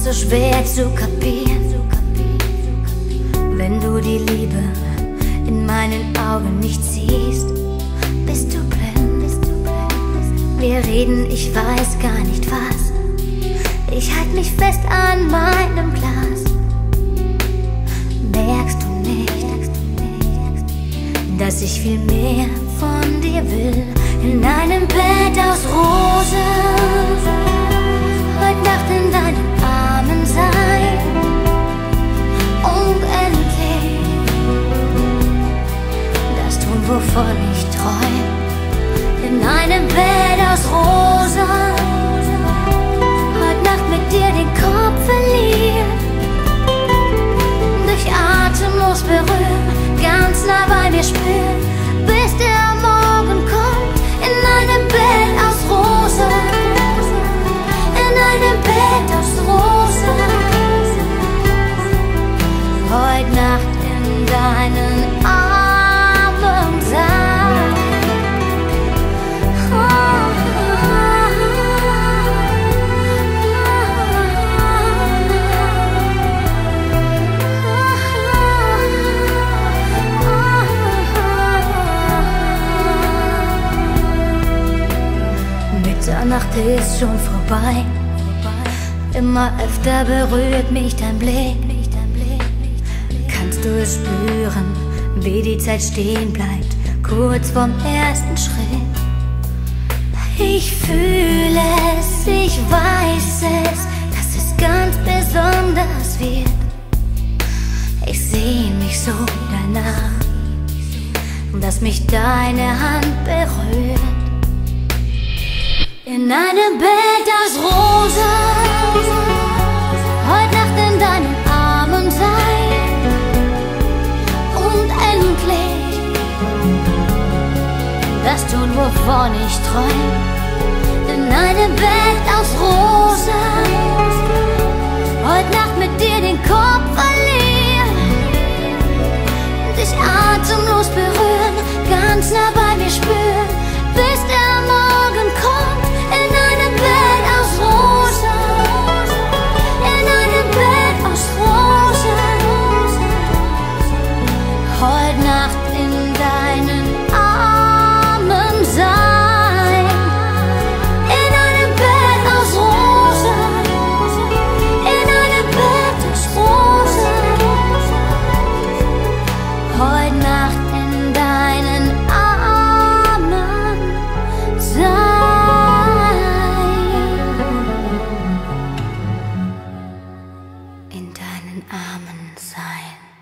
ist so schwer zu kapieren, wenn du die Liebe in meinen Augen nicht siehst. Bist du blind? Wir reden, ich weiß gar nicht was. Ich halt mich fest an meinem Glas. Merkst du nicht, dass ich viel mehr von dir will? In einem Bett aus Rosen, heute Nacht in deinen Armen sein. Und endlich das tun, wovon ich träum. In einem Bett aus Rosen, heute Nacht mit dir den Kopf verlieren. Durch atemlos berühren, ganz nah bei mir spüren, bis der Morgen kommt. In einem Bett aus Rosen, in einem Bett aus Rosen, heute Nacht in deinen Armen sein. Mitternacht ist schon vorbei. Immer öfter berührt mich dein Blick. Kannst du es spüren, wie die Zeit stehen bleibt, kurz vorm ersten Schritt? Ich fühle es, ich weiß es, dass es ganz besonders wird. Ich seh mich so danach, dass mich deine Hand berührt. In einem Bett aus Rosen, heute Nacht in deinen Armen sein. Und endlich das tun, wovon ich träum. In einem Bett aus Rosen, heute Nacht mit dir den Kopf verlieren. Dich atemlos berühren, ganz nah bei mir spüren, bis der Morgen kommt. In einem Bett aus Rosen, in einem Bett aus Rosen, heute Nacht in deinen Armen sein. In einem Bett aus Rosen, in einem Bett aus Rosen, heute Nacht in deinen Armen sein. In deinen Armen sein.